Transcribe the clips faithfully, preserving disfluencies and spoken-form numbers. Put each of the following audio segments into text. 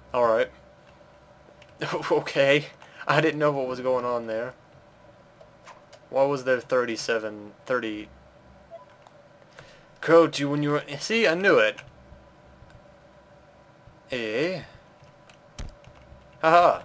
Alright. Okay. I didn't know what was going on there. Why was there thirty-seven, thirty... Coach, you when you were... See, I knew it. Eh? Haha.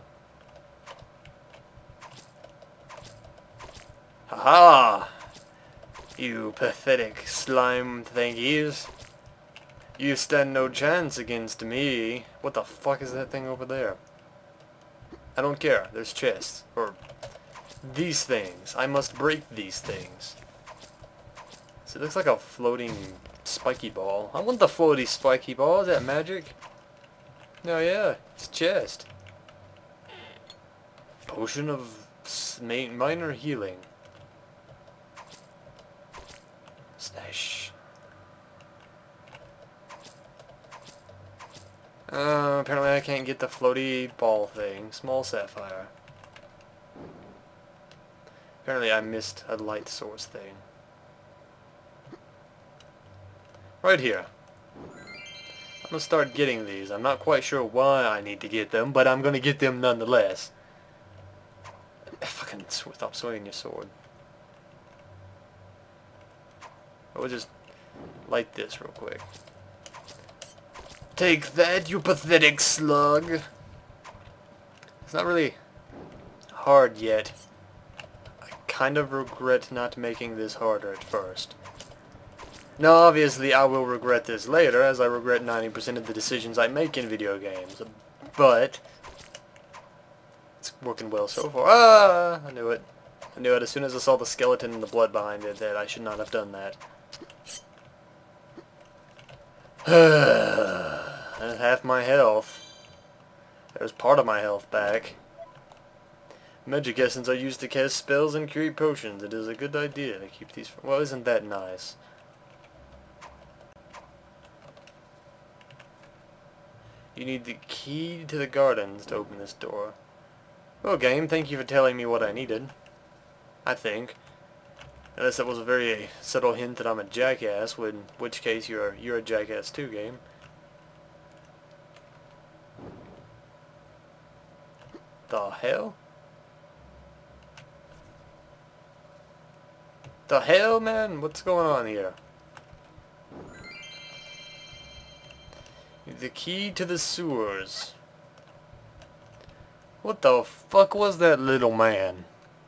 Haha. You pathetic slime thingies. You stand no chance against me. What the fuck is that thing over there? I don't care. There's chests. Or these things. I must break these things. So it looks like a floating spiky ball. I want the floaty spiky ball. Is that magic? No, yeah. It's a chest. Potion of minor healing. Snash. Uh, apparently I can't get the floaty ball thing. Small sapphire. Apparently I missed a light source thing. Right here. I'm gonna start getting these. I'm not quite sure why I need to get them, but I'm gonna get them nonetheless. Fucking stop swinging your sword. We'll just light this real quick. Take that, you pathetic slug! It's not really hard yet. I kind of regret not making this harder at first. Now obviously I will regret this later, as I regret ninety percent of the decisions I make in video games. But it's working well so far. Ah! I knew it. I knew it as soon as I saw the skeleton and the blood behind it that I should not have done that. That's half my health. There's part of my health back. Magic essence are used to cast spells and create potions. It is a good idea to keep these... Well, isn't that nice? You need the key to the gardens to open this door. Well, game, thank you for telling me what I needed. I think. Unless that was a very subtle hint that I'm a jackass, in which case you're you're a jackass too, game. The hell? The hell, man? What's going on here? The key to the sewers. What the fuck was that little man?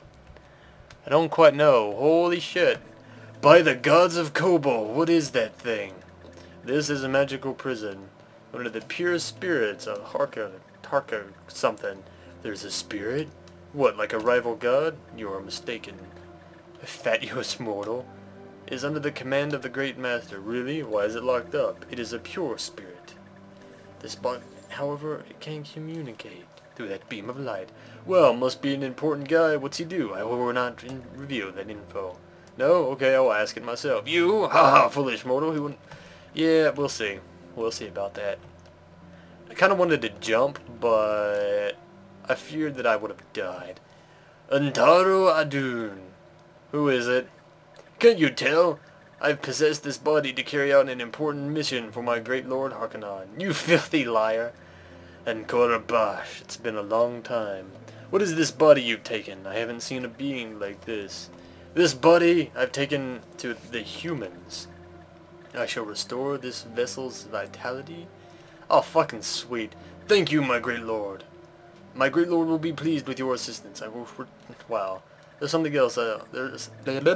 I don't quite know. Holy shit. By the gods of Kobo, what is that thing? This is a magical prison. One of the purest spirits of Harka, Harka something. There's a spirit? What, like a rival god? You are mistaken. Fatuous mortal. It is under the command of the great master. Really? Why is it locked up? It is a pure spirit. This bot, however, it can communicate through that beam of light. Well, must be an important guy. What's he do? I will not in reveal that info. No? Okay, I'll ask it myself. You? Ha ha, foolish mortal. Who wouldn't... Yeah, we'll see. We'll see about that. I kind of wanted to jump, but I feared that I would have died. Antaro Adun. Who is it? Can't you tell? I've possessed this body to carry out an important mission for my great lord Harkonnen. You filthy liar. And Korabash, it's been a long time. What is this body you've taken? I haven't seen a being like this. This body I've taken to the humans. I shall restore this vessel's vitality. Oh, fucking sweet. Thank you, my great lord. My great lord will be pleased with your assistance. I will... Wow. There's something else. Uh, there's...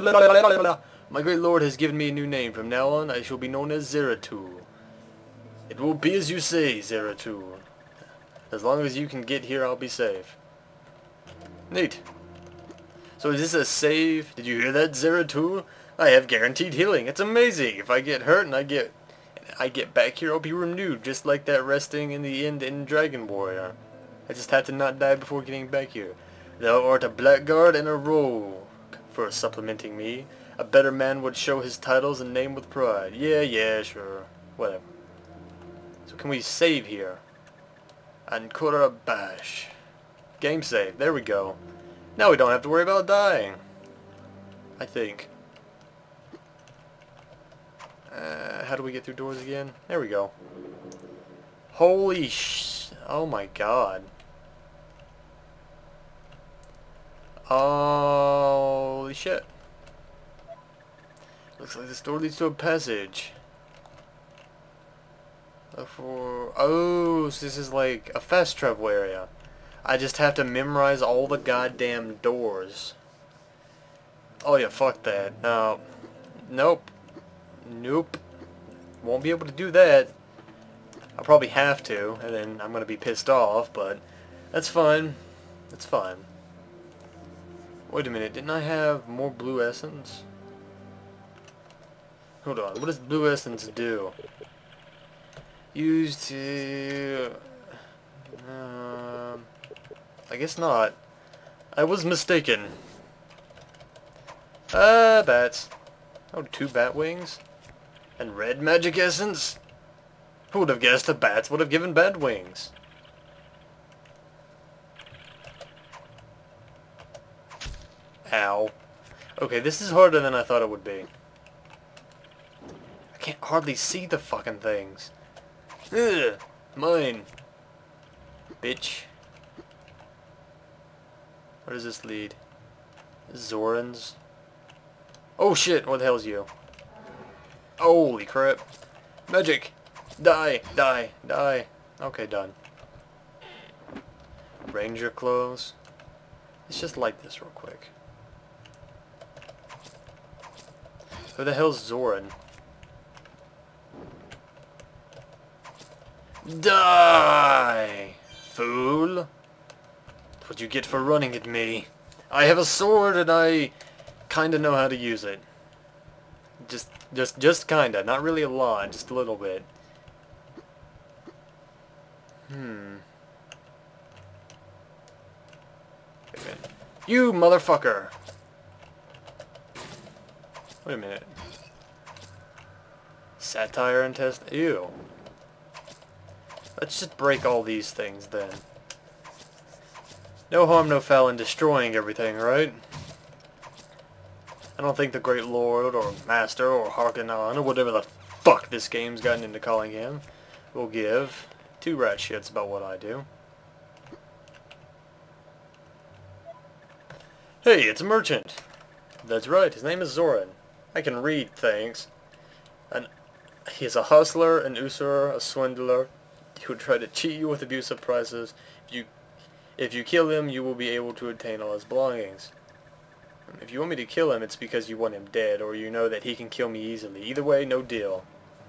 My great lord has given me a new name. From now on, I shall be known as Zeratul. It will be as you say, Zeratul. As long as you can get here, I'll be safe. Neat. So is this a save? Did you hear that, Zeratul? I have guaranteed healing. It's amazing. If I get hurt and I get I get back here, I'll be renewed, just like that resting in the end in Dragon Warrior. I just had to not die before getting back here. Thou art a blackguard and a rogue for supplementing me. A better man would show his titles and name with pride. Yeah, yeah, sure. Whatever. So can we save here? And Korabash. Game save. There we go. Now we don't have to worry about dying. I think. Uh, how do we get through doors again? There we go. Holy sh... bats. Oh my god. Holy shit. Looks like this door leads to a passage. Look for... Oh, so this is like a fast travel area. I just have to memorize all the goddamn doors. Oh yeah, fuck that. No. Nope. Nope. Won't be able to do that. I'll probably have to, and then I'm gonna be pissed off, but that's fine. That's fine. Wait a minute, didn't I have more blue essence? Hold on, what does blue essence do? Used to... Um, I guess not. I was mistaken. Ah, uh, bats. Oh, two bat wings? And red magic essence? Who would have guessed the bats would have given bat wings? Ow. Okay, this is harder than I thought it would be. I can't hardly see the fucking things. Ugh, mine. Bitch. Where does this lead? Zoran's. Oh shit, what the hell is you? Holy crap. Magic! Die! Die! Die! Okay, done. Ranger clothes. Let's just light this real quick. Who the hell's Zoran? Die! Fool! That's what you get for running at me. I have a sword and I kinda know how to use it. Just, just, just kinda. Not really a lot, just a little bit. Hmm. Wait a minute. You motherfucker! Wait a minute. Satire and test. Ew. Let's just break all these things then. No harm, no foul in destroying everything, right? I don't think the Great Lord, or Master, or Harkonnen, or whatever the fuck this game's gotten into calling him, will give two rat shits about what I do. Hey, it's a merchant! That's right, his name is Zoran. I can read, thanks. And he is a hustler, an usurer, a swindler. He would try to cheat you with abusive prices. If you, if you kill him, you will be able to obtain all his belongings. If you want me to kill him, it's because you want him dead, or you know that he can kill me easily. Either way, no deal.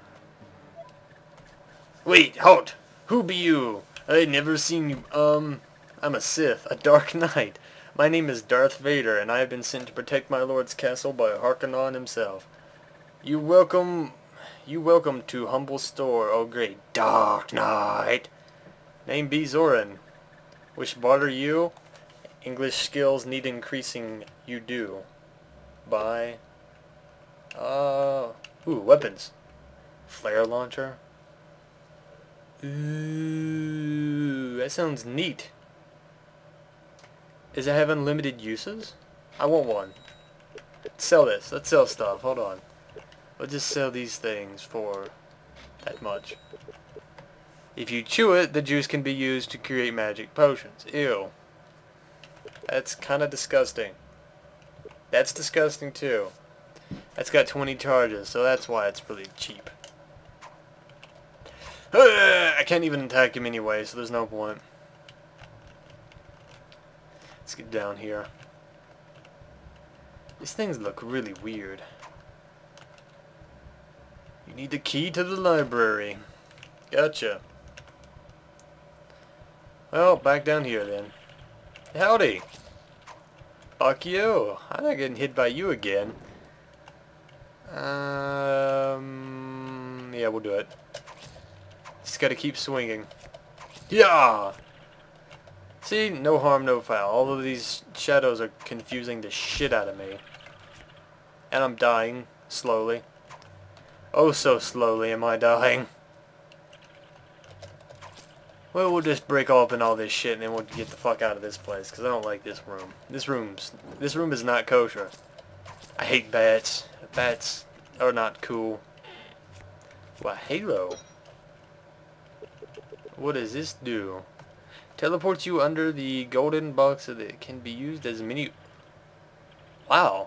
Wait, halt! Who be you? I never seen you. Um, I'm a Sith, a Dark Knight. My name is Darth Vader, and I have been sent to protect my lord's castle by Harkonnen himself. You welcome, you welcome to humble store, oh great Dark Knight. Name be Zoran. Which barter you? English skills need increasing, you do. Buy. Uh, ooh, weapons. Flare launcher. Ooh, that sounds neat. Does it have unlimited uses? I want one. Let's sell this. Let's sell stuff. Hold on. Let's just sell these things for that much. If you chew it, the juice can be used to create magic potions. Ew. That's kind of disgusting. That's disgusting too. That's got twenty charges, so that's why it's really cheap. I can't even attack him anyway, so there's no point. Let's get down here. These things look really weird. You need the key to the library. Gotcha. Well, back down here then. Howdy. Fuck you. I'm not getting hit by you again. Um, yeah, we'll do it. Just gotta keep swinging. Yeah. See, no harm, no foul. All of these shadows are confusing the shit out of me. And I'm dying, slowly. Oh, so slowly am I dying. Well, we'll just break open all this shit and then we'll get the fuck out of this place, because I don't like this room. This room's... This room is not kosher. I hate bats. Bats are not cool. Well, Halo. What does this do? Teleports you under the golden box so that it can be used as a mini... Wow.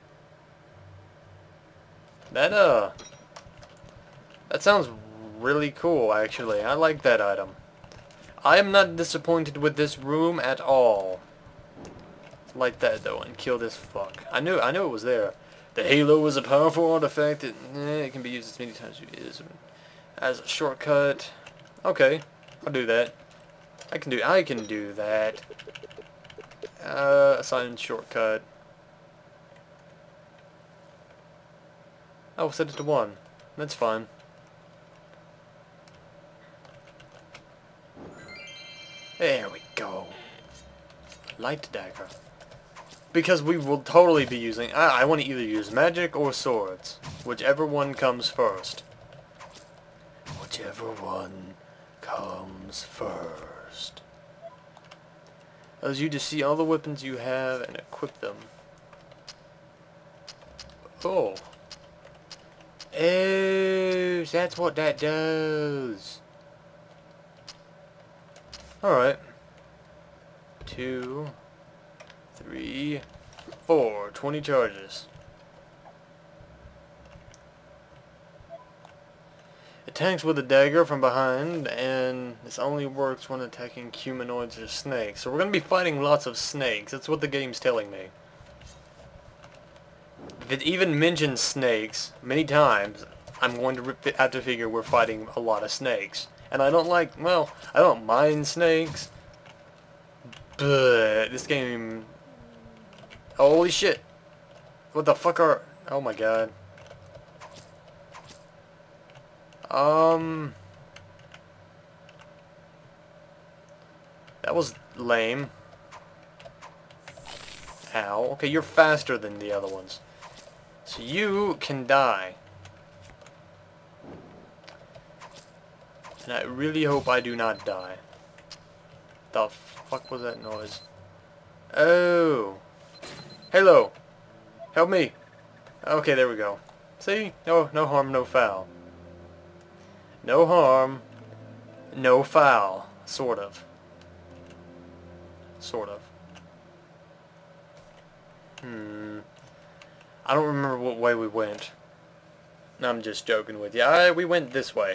That, uh... That sounds really cool, actually. I like that item. I am not disappointed with this room at all. Like that, though, and kill this fuck. I knew I knew it was there. The halo is a powerful artifact. It, eh, it can be used as many times as it is. As a shortcut. Okay, I'll do that. I can do I can do that. Uh, assign shortcut. Oh, set it to one. That's fine. There we go. Light dagger. Because we will totally be using... I, I want to either use magic or swords. Whichever one comes first. Whichever one comes first. Allows you to see all the weapons you have and equip them. Oh. Oh, that's what that does. Alright. Two, three, four. Twenty charges. Attacks with a dagger from behind, and this only works when attacking humanoids or snakes. So we're going to be fighting lots of snakes. That's what the game's telling me. If it even mentions snakes many times, I'm going to have to figure we're fighting a lot of snakes. And I don't like, well, I don't mind snakes, but this game, holy shit, what the fuck are, oh my god, um, that was lame. Ow, okay, you're faster than the other ones, so you can die. And I really hope I do not die. The fuck was that noise? Oh. Halo. Help me. Okay, there we go. See? No, no harm, no foul. No harm, no foul. Sort of. Sort of. Hmm. I don't remember what way we went. I'm just joking with you. I, we went this way.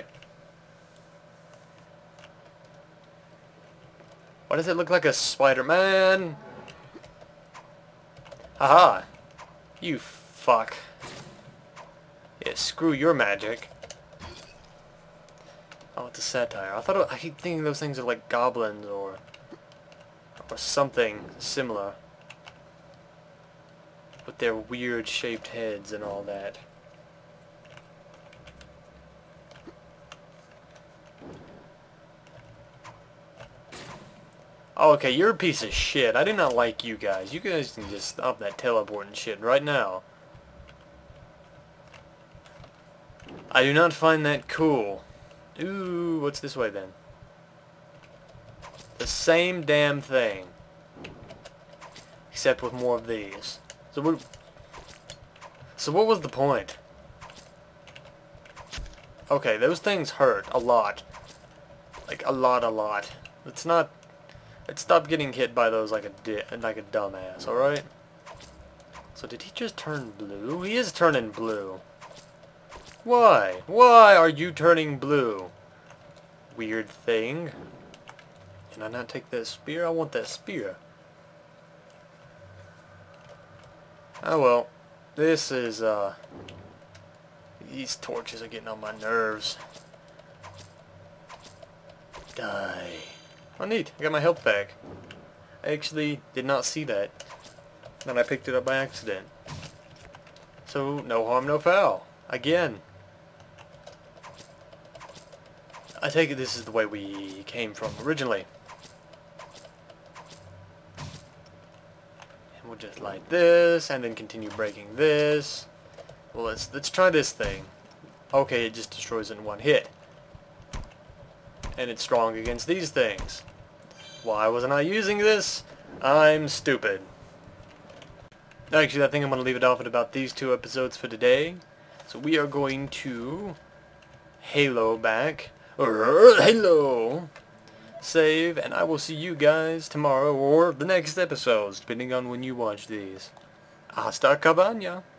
Why does it look like a Spider-Man? Haha. You fuck. Yeah, screw your magic. Oh, it's a satire. I thought it, I keep thinking those things are like goblins or or something similar. With their weird shaped heads and all that. Oh, okay, you're a piece of shit. I do not like you guys. You guys can just stop that teleporting shit right now. I do not find that cool. Ooh, what's this way then? The same damn thing. Except with more of these. So what, so what was the point? Okay, those things hurt a lot. Like, a lot, a lot. It's not... Let's stop getting hit by those like a di like a dumbass, alright? So did he just turn blue? He is turning blue. Why? Why are you turning blue? Weird thing. Can I not take that spear? I want that spear. Oh well. This is, uh... These torches are getting on my nerves. Die. Oh neat, I got my health back. I actually did not see that. And I picked it up by accident. So, no harm, no foul. Again. I take it this is the way we came from originally. And we'll just light this, and then continue breaking this. Well, let's, let's try this thing. Okay, it just destroys it in one hit. And it's strong against these things. Why wasn't I using this? I'm stupid. Actually, I think I'm going to leave it off at about these two episodes for today. So we are going to Halo back. Halo! save, and I will see you guys tomorrow or the next episodes, depending on when you watch these. Hasta cabana!